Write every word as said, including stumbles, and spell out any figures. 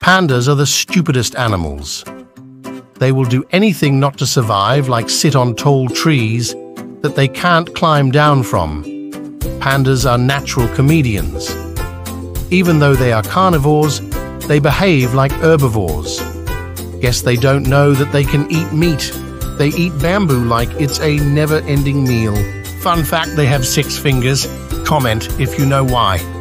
Pandas are the stupidest animals. They will do anything not to survive, like sit on tall trees that they can't climb down from. Pandas are natural comedians. Even though they are carnivores, they behave like herbivores. Guess they don't know that they can eat meat. They eat bamboo like it's a never-ending meal. Fun fact, they have six fingers. Comment if you know why.